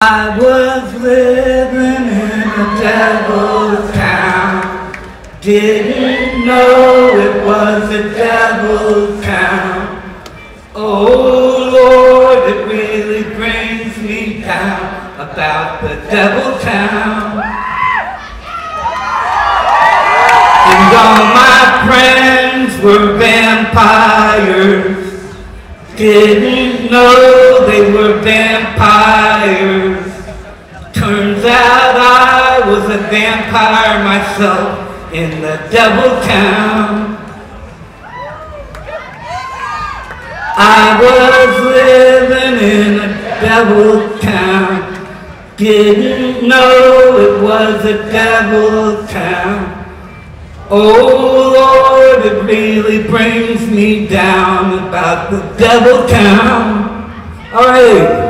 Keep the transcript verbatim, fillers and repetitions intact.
I was living in a devil town. Didn't know it was a devil town. Oh Lord, it really brings me down about the devil town. And all my friends were vampires. Didn't know they were vampires. Turns out I was a vampire myself in the devil town. I was living in a devil town. Didn't know it was a devil town. Oh Lord, it really brings me down about the devil town. All right.